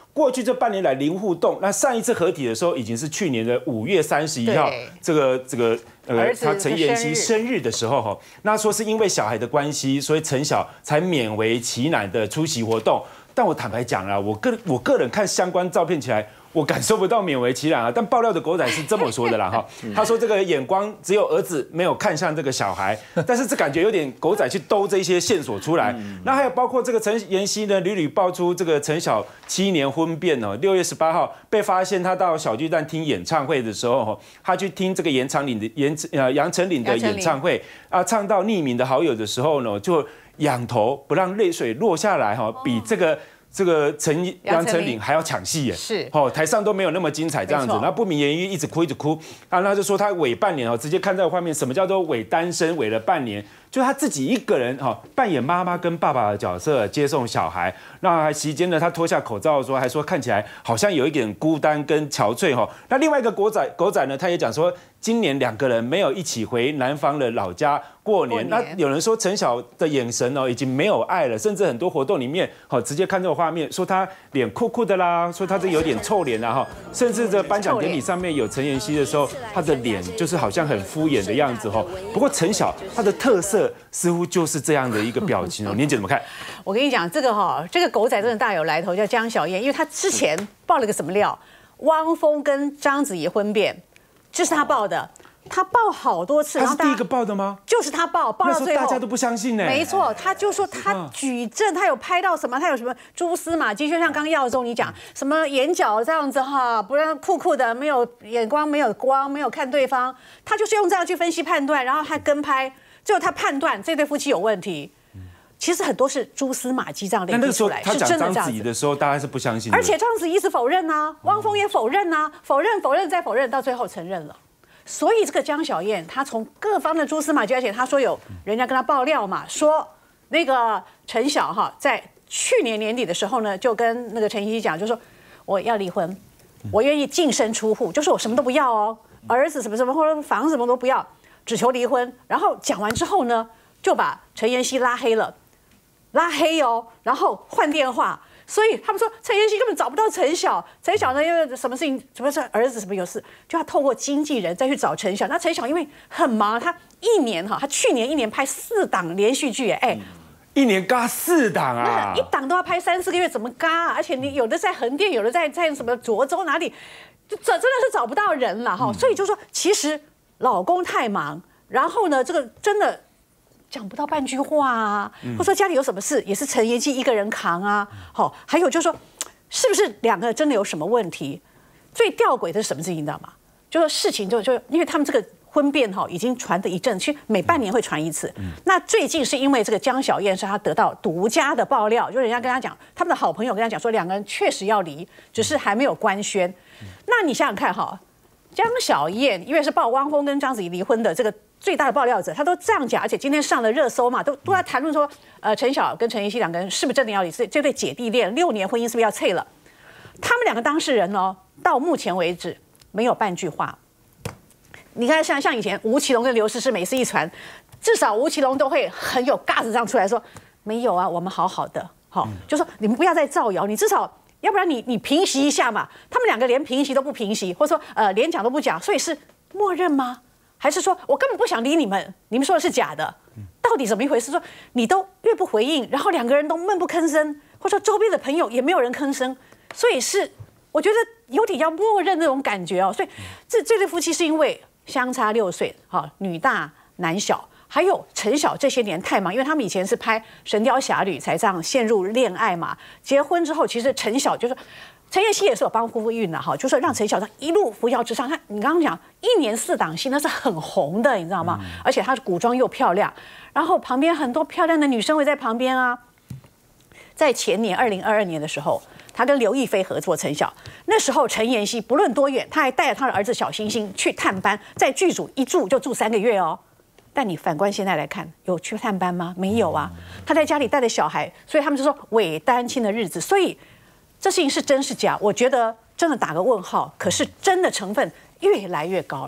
过去这半年来零互动，那上一次合体的时候已经是去年的五月三十一号，这个这个呃，他陈妍希生日的时候哈，那说是因为小孩的关系，所以陈晓才勉为其难的出席活动。但我坦白讲啦，我个我个人看相关照片起来，我感受不到勉为其难啊。但爆料的狗仔是这么说的啦哈，他说这个眼光只有儿子没有看向这个小孩，但是这感觉有点狗仔去兜这些线索出来。那还有包括这个陈妍希呢，屡屡爆出这个陈晓七年婚变哦，六月十八号被发现他到小巨蛋听演唱会的时候，他去听这个杨丞琳的杨呃杨丞琳的演唱会啊，唱到匿名的好友的时候呢，就仰头不让泪水落下来哈，比这个。这个陈杨丞琳还要抢戏耶， 是哦，台上都没有那么精彩这样子，然后不明言喻，一直哭一直哭，啊，他就说他伪半年哦，直接看到画面，什么叫做伪单身，伪了半年，就他自己一个人哈，扮演妈妈跟爸爸的角色接送小孩，那期间呢，他脱下口罩的时候还说看起来好像有一点孤单跟憔悴哈，那另外一个狗仔狗仔呢，他也讲说今年两个人没有一起回南方的老家过年，那有人说陈晓的眼神哦已经没有爱了，甚至很多活动里面好直接看这个画面，说他脸酷酷的啦，说他这有点臭脸啦哈，甚至这颁奖典礼上面有陈妍希的时候，他的脸就是好像很敷衍的样子哈。不过陈晓他的特色似乎就是这样的一个表情哦，年姐怎么看？ 我跟你讲，这个哈，这个狗仔真的大有来头，叫江小燕，因为他之前爆了个什么料，汪峰跟章子怡婚变，就是他爆的。他爆好多次， 他是第一个爆的吗？ 就是他爆，爆到最后大家都不相信呢。 没错，他就说他举证，他有拍到什么，他有什么蛛丝马迹，就像刚耀宗你讲什么眼角这样子哈，不然酷酷的，没有眼光，没有光，没有看对方，他就是用这样去分析判断，然后他跟拍，最后他判断这对夫妻有问题。其实很多是蛛丝马迹这样累积出来，是真的这样子。 他讲章子怡的时候，大家是不相信的。 而且章子怡是否认啊，汪峰也否认啊，否认、否认再否认，到最后承认了。所以这个江小燕，她从各方的蛛丝马迹，而且她说有人家跟她爆料嘛，说那个陈晓哈，在去年年底的时候呢，就跟那个陈妍希讲，就说我要离婚，我愿意净身出户，就是我什么都不要哦，儿子什么什么或者房子什么都不要，只求离婚。然后讲完之后呢，就把陈妍希拉黑了，拉黑哦，然后换电话。所以他们说陈妍希根本找不到陈晓，陈晓呢因为什么事情，什么是儿子什么有事，就要透过经纪人再去找陈晓。那陈晓因为很忙，他一年哈，他去年一年拍四档连续剧，哎， 一年嘎四档啊， 一档都要拍三四个月，怎么嘎啊？而且你有的在横店，有的在在什么涿州哪里，就这真的是找不到人了哈。所以就说其实老公太忙，然后呢，这个真的。讲不到半句话啊，或者说家里有什么事也是陈妍希一个人扛啊。好，还有就是说，是不是两个真的有什么问题？最吊诡的是什么事情，你知道吗？就说事情就就因为他们这个婚变哈已经传的一阵，其实每半年会传一次。那最近是因为这个江小燕是她得到独家的爆料，就人家跟她讲，他们的好朋友跟她讲说两个人确实要离，只是还没有官宣。那你想想看哈，江小燕因为是爆汪峰跟章子怡离婚的这个。最大的爆料者，他都这样讲，而且今天上了热搜嘛，都都在谈论说，呃，陈晓跟陈妍希两个人是不是真的要离？这这对姐弟恋六年婚姻是不是要脆了？他们两个当事人哦，到目前为止没有半句话。你看，像像以前吴奇隆跟刘诗诗每次一传，至少吴奇隆都会很有架子这样出来说，没有啊，我们好好的，好、哦，就说你们不要再造谣，你至少。要不然你你平息一下嘛。他们两个连平息都不平息，或者说呃连讲都不讲，所以是默认吗？还是说我根本不想理你们，你们说的是假的？到底怎么一回事？说你都越不回应，然后两个人都闷不吭声，或者说周边的朋友也没有人吭声，所以是我觉得有点要默认那种感觉哦。所以这这对夫妻是因为相差六岁，哈，女大男小，还有陈晓这些年太忙，因为他们以前是拍《神雕侠侣》才这样陷入恋爱嘛。结婚之后，其实陈晓就是。陈妍希也是有帮夫妇运的哈，就是让陈晓一路扶摇直上。他你刚刚讲一年四档戏，那是很红的，你知道吗？而且她古装又漂亮，然后旁边很多漂亮的女生会在旁边啊。在前年二零二二年的时候，她跟刘亦菲合作陈晓，那时候陈妍希不论多远，她还带着她的儿子小星星去探班，在剧组一住就住三个月哦。但你反观现在来看，有去探班吗？没有啊。她在家里带着小孩，所以他们就说伪单亲的日子，所以。这事情是真是假？我觉得真的打个问号。可是真的成分越来越高了。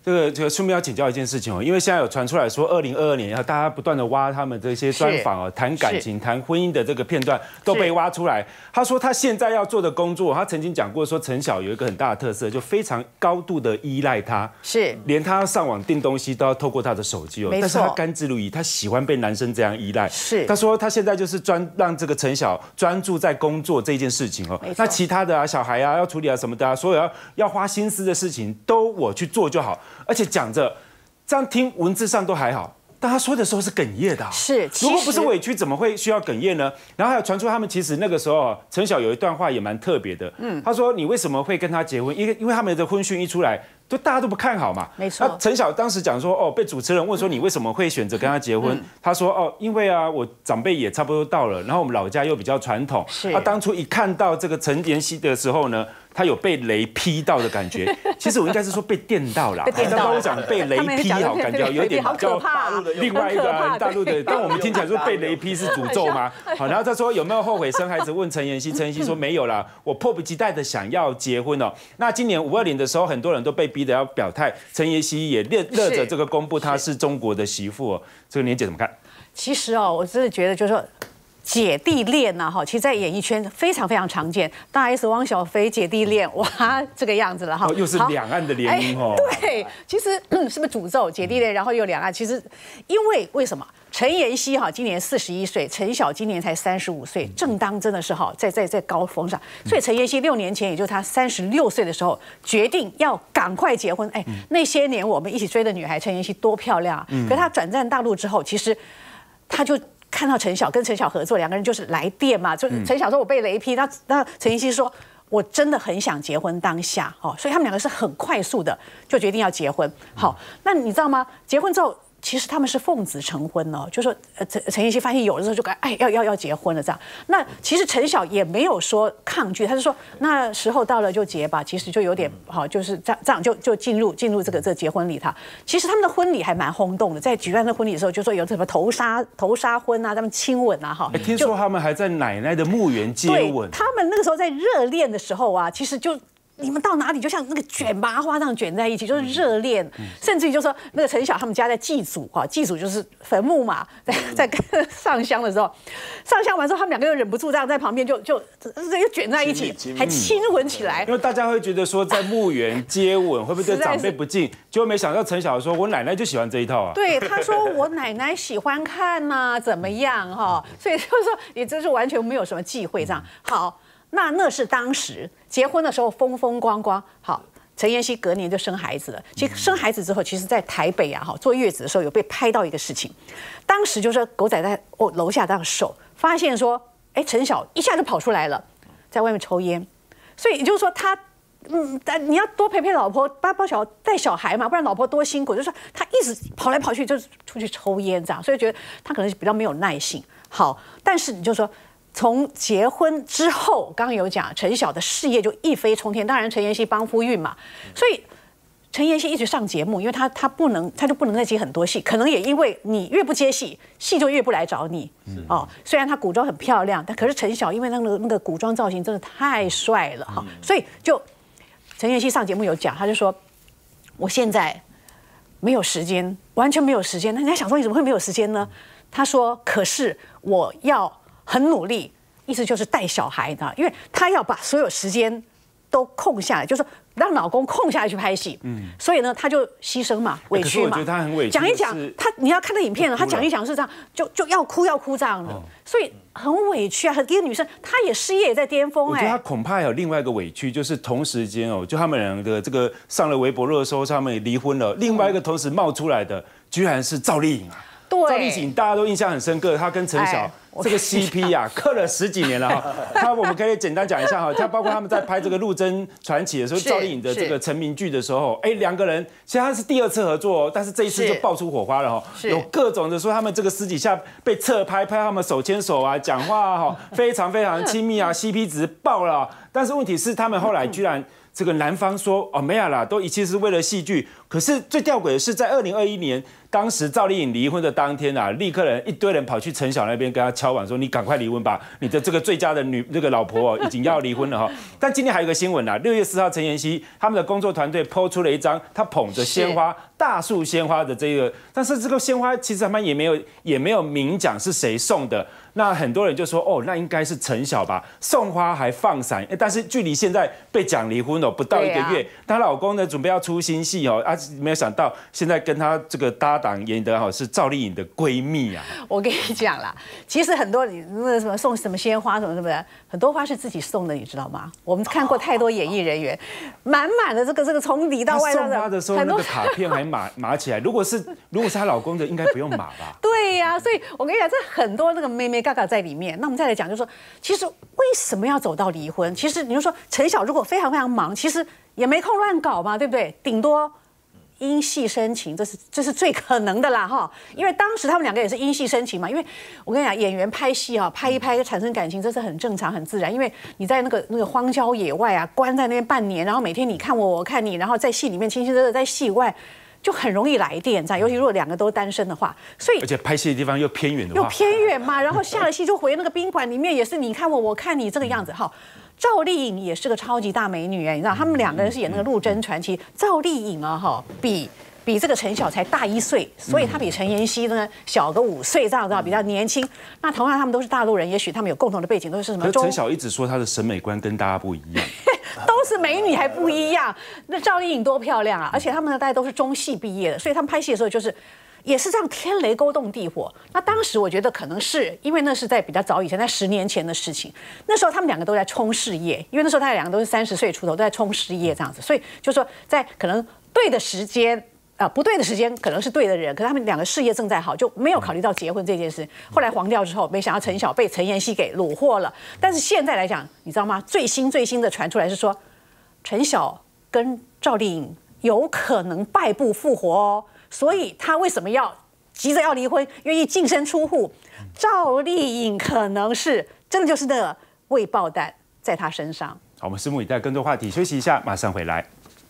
这个这个顺便要请教一件事情哦，因为现在有传出来说，二零二二年要大家不断的挖他们这些专访哦，谈感情、谈婚姻的这个片段都被挖出来。他说他现在要做的工作，他曾经讲过说，陈晓有一个很大的特色，就非常高度的依赖他， 是连他要上网订东西都要透过他的手机哦。但是他甘之如饴，他喜欢被男生这样依赖。 是， 他说他现在就是专让这个陈晓专注在工作这件事情哦，那其他的啊，小孩啊要处理啊什么的啊，所有要要花心思的事情都我去做就好。而且讲着，这样听文字上都还好，但他说的时候是哽咽的、啊。 是， 如果不是委屈，怎么会需要哽咽呢？然后还有传出他们其实那个时候，陈晓有一段话也蛮特别的。嗯，他说：“你为什么会跟他结婚？因为因为他们的婚讯一出来，都大家都不看好嘛。 没错。” 那陈晓当时讲说：“哦，被主持人问说你为什么会选择跟他结婚？”嗯、他说：“哦，因为啊，我长辈也差不多到了，然后我们老家又比较传统。是。他、啊、当初一看到这个陈妍希的时候呢。”他有被雷劈到的感觉，其实我应该是说被电到了。但刚我讲被雷劈，好感觉有点叫另外一个大陆的，但我们听起来说被雷劈是诅咒吗？好，然后他说有没有后悔生孩子？问陈妍希，陈妍希说没有啦，我迫不及待的想要结婚哦。那今年五二零的时候，很多人都被逼的要表态，陈妍希也热热着这个公布她是中国的媳妇哦。这个年姐怎么看？ 其实哦，我真的觉得就是说。姐弟恋呐，哈，其实，在演艺圈非常非常常见。大 S 汪小菲姐弟恋，哇，这个样子了哈、 哦，又是两岸的联姻哦。 对，其实、嗯、是不是诅咒姐弟恋，然后又两岸？其实，因为为什么？陈妍希哈今年四十一岁，陈晓今年才三十五岁，正当真的是哈在在在高峰上。所以陈妍希六年前，也就是她三十六岁的时候，决定要赶快结婚。哎，那些年我们一起追的女孩陈妍希多漂亮啊！可是她转战大陆之后，其实她就。看到陈晓跟陈晓合作，两个人就是来电嘛，就陈晓说我被雷劈，那那陈妍希说我真的很想结婚当下，哦，所以他们两个是很快速的就决定要结婚。好，那你知道吗？结婚之后。其实他们是奉子成婚哦，就说呃陈陈妍希发现有的时候就该哎要要要结婚了这样。那其实陈晓也没有说抗拒，他就说那时候到了就结吧。其实就有点好，就是这样这样就就进入进入这个这个结婚礼堂。其实他们的婚礼还蛮轰动的，在举办的婚礼的时候，就说有什么头纱头纱婚啊，他们亲吻啊哈。 听说他们还在奶奶的墓园接吻。 他们那个时候在热恋的时候啊，其实就。你们到哪里就像那个卷麻花那样卷在一起，就是热恋，甚至于就说那个陈晓他们家在祭祖哈，祭祖就是坟墓嘛，在在跟上香的时候，上香完之后，他们两个又忍不住这样在旁边就就又卷在一起，还亲吻起来。 因为大家会觉得说在墓园接吻会不会对长辈不敬，结果没想到陈晓说我奶奶就喜欢这一套啊。 对，他说我奶奶喜欢看呐、啊，怎么样哈？所以就是说你这是完全没有什么忌讳这样。好。那那是当时结婚的时候风风光光。好，陈妍希隔年就生孩子了。其实生孩子之后，其实在台北啊，哈坐月子的时候有被拍到一个事情。当时就是狗仔在哦楼下这样守，发现说，哎，陈晓一下就跑出来了，在外面抽烟。所以也就是说他，嗯，你要多陪陪老婆，包包小带小孩嘛，不然老婆多辛苦。就是说他一直跑来跑去，就是出去抽烟这样，所以觉得他可能比较没有耐性。好，但是你就说。从结婚之后，刚刚有讲陈晓的事业就一飞冲天，当然陈妍希帮夫运嘛，所以陈妍希一直上节目，因为她她不能，她就不能再接很多戏，可能也因为你越不接戏，戏就越不来找你哦。虽然她古装很漂亮，但可是陈晓因为那个那个古装造型真的太帅了哈，所以就陈妍希上节目有讲，她就说我现在没有时间，完全没有时间。那人家想说你怎么会没有时间呢？她说可是我要。很努力，意思就是带小孩的，因为她要把所有时间都空下来，就是说让老公空下来去拍戏。嗯，所以呢，她就牺牲嘛，委屈嘛。 可是我觉得她很委屈。 讲一讲，她你要看那影片了，她讲一讲是这样，就就要哭要哭这样的，哦、所以很委屈啊。一个女生，她也事业也在巅峰哎。 我觉得她恐怕有另外一个委屈，就是同时间哦，就他们两个这个上了微博热搜，他们也离婚了。另外一个同时冒出来的，居然是赵丽颖啊。赵丽颖大家都印象很深刻，她跟陈晓这个 C P 呀、啊，刻了十几年了哈。她我们可以简单讲一下哈，她包括他们在拍这个《陆贞传奇》的时候，赵丽颖的这个成名剧的时候，哎，两个人其实他是第二次合作，但是这一次就爆出火花了哈，有各种的说他们这个私底下被侧拍，拍他们手牵手啊，讲话哈，非常非常亲密啊 ，C P 值爆了。但是问题是，他们后来居然。这个男方说哦没有啦，都一切是为了戏剧。可是最吊诡的是，在二零二一年当时赵丽颖离婚的当天啊，立刻人一堆人跑去陈晓那边跟他敲碗说：“你赶快离婚吧，你的这个最佳的女这个老婆哦，已经要离婚了哈。”但今天还有一个新闻啊，六月四号，陈妍希他们的工作团队 po 出了一张他捧着鲜花、大束鲜花的这个，但是这个鲜花其实他们也没有也没有明讲是谁送的。那很多人就说，哦，那应该是陈晓吧，送花还放伞，但是距离现在被讲离婚了不到一个月，她、啊、老公呢准备要出新戏哦，啊，没有想到现在跟她这个搭档演的哈是赵丽颖的闺蜜啊。 我跟你讲啦，其实很多你那什么送什么鲜花什么什么的，很多花是自己送的，你知道吗？我们看过太多演艺人员，满满的这个这个从里到外到的。送花的时候那个卡片还码码起来，如果是如果是她老公的，应该不用码吧？ 对呀、啊，所以我跟你讲，这很多那个妹妹嘎嘎在里面。那我们再来讲，就是说，其实为什么要走到离婚？其实你就说陈晓如果非常非常忙，其实也没空乱搞嘛，对不对？顶多因戏生情，这是这是最可能的啦哈。因为当时他们两个也是因戏生情嘛。因为我跟你讲，演员拍戏啊，拍一拍就产生感情，这是很正常、很自然。因为你在那个那个荒郊野外啊，关在那边半年，然后每天你看我，我看你，然后在戏里面亲亲热热，在戏外。就很容易来电，这样，尤其如果两个都单身的话，所以而且拍戏的地方又偏远的话， 又偏远嘛，然后下了戏就回那个宾馆里面，也是你看我，我看你这个样子哈。赵丽颖也是个超级大美女哎，你知道他们两个人是演那个《陆贞传奇》，赵丽颖啊哈比。比这个陈晓才大一岁，所以她比陈妍希呢小个五岁，这样子比较年轻。那同样他们都是大陆人，也许他们有共同的背景，都是什么？ 可是陈晓一直说她的审美观跟大家不一样， 都是美女还不一样。那赵丽颖多漂亮啊！而且他们呢大家都是中戏毕业的，所以他们拍戏的时候就是也是这样天雷勾动地火。那当时我觉得可能是因为那是在比较早以前，在十年前的事情，那时候他们两个都在冲事业，因为那时候他们两个都是三十岁出头，都在冲事业这样子，所以就说在可能对的时间。啊，不对的时间可能是对的人，可是他们两个事业正在好，就没有考虑到结婚这件事。后来黄掉之后，没想到陈晓被陈妍希给虏获了。但是现在来讲，你知道吗？最新最新的传出来是说，陈晓跟赵丽颖有可能败部复活哦。所以他为什么要急着要离婚，愿意净身出户？赵丽颖可能是真的就是那个未爆弹在他身上。 好，我们拭目以待，更多话题休息一下，马上回来。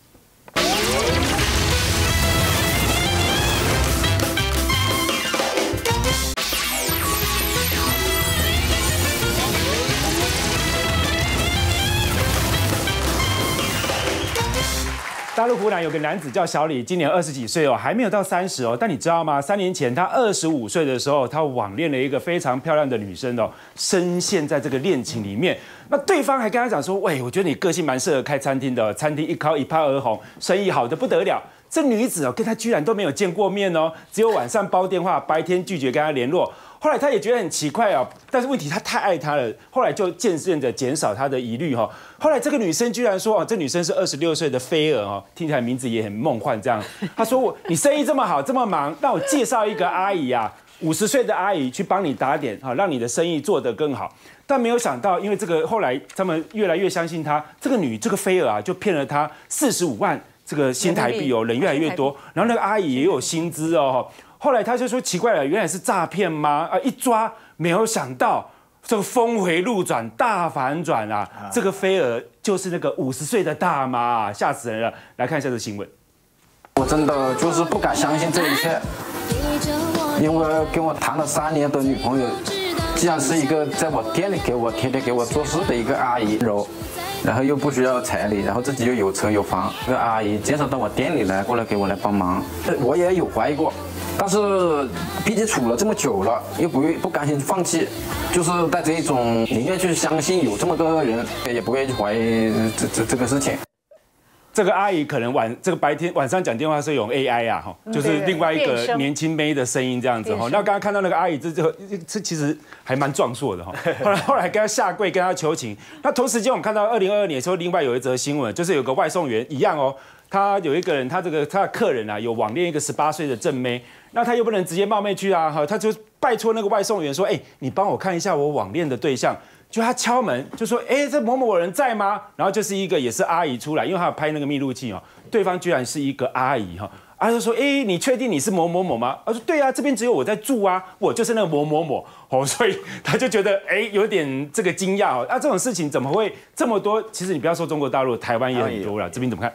大陆湖南有个男子叫小李，今年二十几岁哦，还没有到三十哦。但你知道吗？三年前他二十五岁的时候，他网恋了一个非常漂亮的女生哦，深陷在这个恋情里面。那对方还跟他讲说：“喂，我觉得你个性蛮适合开餐厅的，餐厅一靠一炮而红，生意好的不得了。”这女子哦，跟他居然都没有见过面哦，只有晚上煲电话，白天拒绝跟他联络。后来他也觉得很奇怪啊，但是问题他太爱她了，后来就渐渐的减少他的疑虑哈。后来这个女生居然说哦，这女生是二十六岁的菲儿哦，听起来名字也很梦幻这样。她说我你生意这么好这么忙，那我介绍一个阿姨啊，五十岁的阿姨去帮你打点哈，让你的生意做得更好。但没有想到，因为这个后来他们越来越相信她，这个女这个菲儿啊就骗了她四十五万这个新台币哦，人越来越多，然后那个阿姨也有薪资哦。后来他就说奇怪了，原来是诈骗吗？啊，一抓没有想到这个峰回路转，大反转啊！啊这个菲儿就是那个五十岁的大妈啊，吓死人了！来看一下这新闻。 我真的就是不敢相信这一切，因为跟我谈了三年的女朋友，既然是一个在我店里给我天天给我做事的一个阿姨柔。然后又不需要彩礼，然后自己又有车有房，这个阿姨介绍到我店里来，过来给我来帮忙。我也有怀疑过，但是毕竟处了这么久了，又不不甘心放弃，就是带着一种宁愿去相信有这么个人，也不愿意去怀疑这这这个事情。 这个阿姨可能晚这个白天晚上讲电话是用 A I 啊，哈，就是另外一个年轻妹的声音这样子哈。那刚刚看到那个阿姨，这这这其实还蛮壮硕的哈。后来后来跟她下跪，跟她求情。那同时间我们看到二零二二年的时候，另外有一则新闻，就是有个外送员一样哦，他有一个人，他这个他的客人啊有网恋一个十八岁的正妹，那他又不能直接冒昧去啊，哈，他就拜托那个外送员说，哎，你帮我看一下我网恋的对象。就他敲门就说：“哎，这某某人在吗？”然后就是一个也是阿姨出来，因为他有拍那个密录器哦，对方居然是一个阿姨哈。阿姨就说：“哎，你确定你是某某某吗？”他说：“对啊，这边只有我在住啊，我就是那个某某某哦。”所以他就觉得哎有点这个惊讶哦。啊，这种事情怎么会这么多？其实你不要说中国大陆，台湾也很多啦。这边怎么看？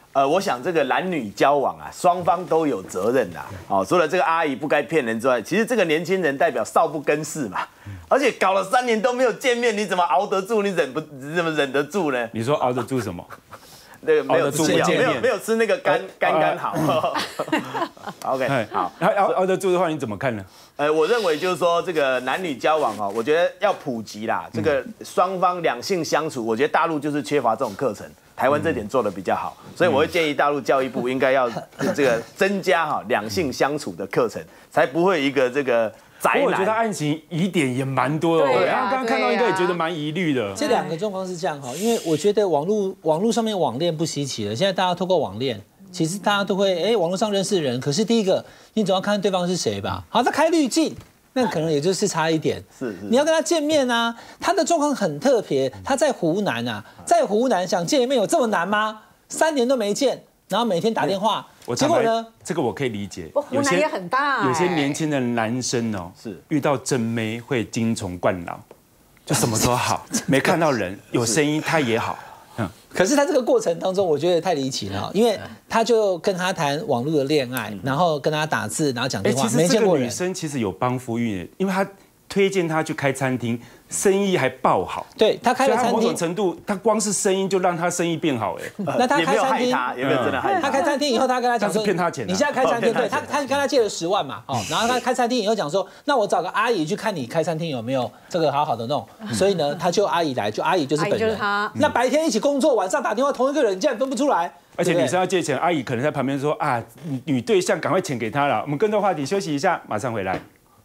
呃，我想这个男女交往啊，双方都有责任啦。哦，除了这个阿姨不该骗人之外，其实这个年轻人代表少不更事嘛。而且搞了三年都没有见面，你怎么熬得住？你忍不你怎么忍得住呢？ 你说熬得住什么？ 那个没有吃药，没有没有吃那个肝肝肝好。OK， 好， 然后熬熬得住的话，你怎么看呢？ 呃，我认为就是说这个男女交往哦，我觉得要普及啦。这个双方两性相处，我觉得大陆就是缺乏这种课程。台湾这点做的比较好，所以我会建议大陆教育部应该要这个增加哈两性相处的课程，才不会一个这个宅男。 我觉得案情疑点也蛮多的，我刚刚看到应该也觉得蛮疑虑的。 这两个状况是这样哈，因为我觉得网络网络上面网恋不稀奇了，现在大家透过网恋，其实大家都会哎网络上认识人，可是第一个你总要看对方是谁吧？好，他开滤镜。那可能也就是差一点， 是是， 你要跟他见面啊，他的状况很特别，他在湖南啊，在湖南想见面有这么难吗？三年都没见，然后每天打电话，结果呢？ 这个我可以理解， 湖南也很大， 有些年轻的男生哦，是遇到真妹会精虫灌脑，就什么都好，没看到人有声音他也好。 可是他这个过程当中，我觉得太离奇了，因为他就跟他谈网络的恋爱，然后跟他打字，然后讲电话，没见过人。 女生其实有帮夫运，因为他推荐他去开餐厅，生意还爆好。 对他开了餐厅， 某种程度，他光是声音就让他生意变好哎。 那他开餐厅， 也没有真的害他。 他开餐厅以后，他跟他讲说， 骗他钱。 你现在开餐厅，对他，他跟他借了十万嘛，哦，然后他开餐厅以后讲说，那我找个阿姨去看你开餐厅有没有这个好好的弄。所以呢，他就阿姨来，就阿姨就是本人。那白天一起工作，晚上打电话，同一个人你竟然分不出来。 而且女生要借钱，阿姨可能在旁边说啊，女对象赶快钱给他了。我们更多话题休息一下，马上回来。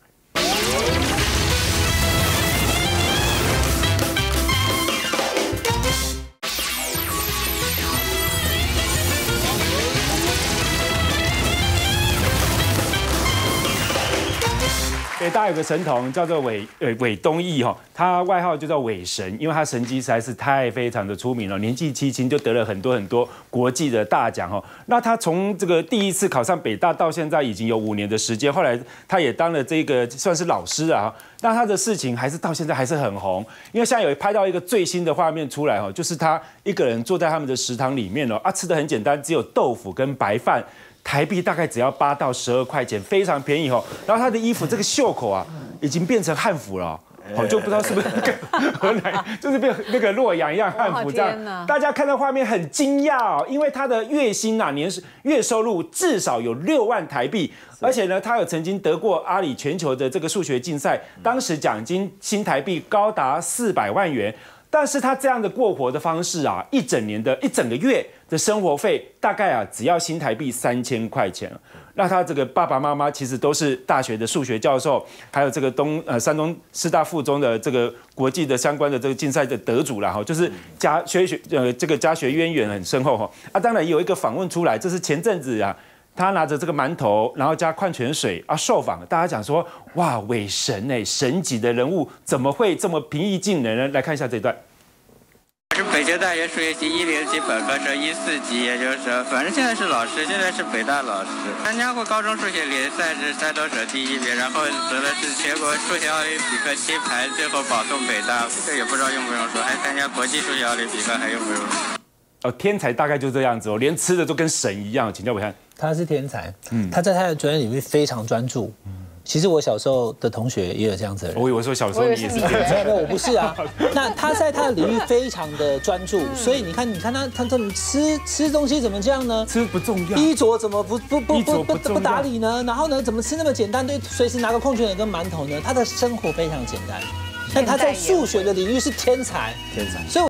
北大有个神童叫做韦呃韦东奕哈，他外号就叫韦神，因为他神迹实在是太非常的出名了，年纪轻轻就得了很多很多国际的大奖哈。那他从这个第一次考上北大到现在已经有五年的时间，后来他也当了这个算是老师啊。那他的事情还是到现在还是很红，因为现在有拍到一个最新的画面出来哈，就是他一个人坐在他们的食堂里面哦，啊吃的很简单，只有豆腐跟白饭。台币大概只要八到十二块钱，非常便宜哦。然后他的衣服这个袖口啊，已经变成汉服了，好就不知道是不是跟河南就是变那个洛阳一样汉服这样。大家看到画面很惊讶哦，因为他的月薪啊年月收入至少有六万台币，而且呢，他有曾经得过阿里全球的这个数学竞赛，当时奖金新台币高达四百万元。但是他这样的过活的方式啊，一整年的一整个月的生活费大概啊只要新台币三千块钱。那他这个爸爸妈妈其实都是大学的数学教授，还有这个东呃山东师大附中的这个国际的相关的这个竞赛的得主啦哈，就是家学学呃这个家学渊源很深厚哈。啊，当然有一个访问出来，这是前阵子啊。他拿着这个馒头，然后加矿泉水啊，受访，大家讲说，哇，伪神哎，神级的人物，怎么会这么平易近人呢？来看一下这段。 是北京大学数学系一零级本科生，一四级研究生，反正现在是老师，现在是北大老师，参加过高中数学联赛是山东省第一名，然后得的是全国数学奥林匹克金牌，最后保送北大，这个也不知道用不用说，还参加国际数学奥林匹克，还用不用说？ 哦，天才大概就这样子哦，连吃的都跟神一样，请教我看。 他是天才，嗯，他在他的专业领域非常专注。嗯，其实我小时候的同学也有这样子的人。 我以为说小时候你也是天才， 没有，我不是啊。那他在他的领域非常的专注，所以你看，你看他他怎么吃吃东西怎么这样呢？ 吃不重要。 衣着怎么不不不不不不打理呢？然后呢，怎么吃那么简单？对，随时拿个矿泉水跟馒头呢？他的生活非常简单，但他在数学的领域是天才， 天才。 所以。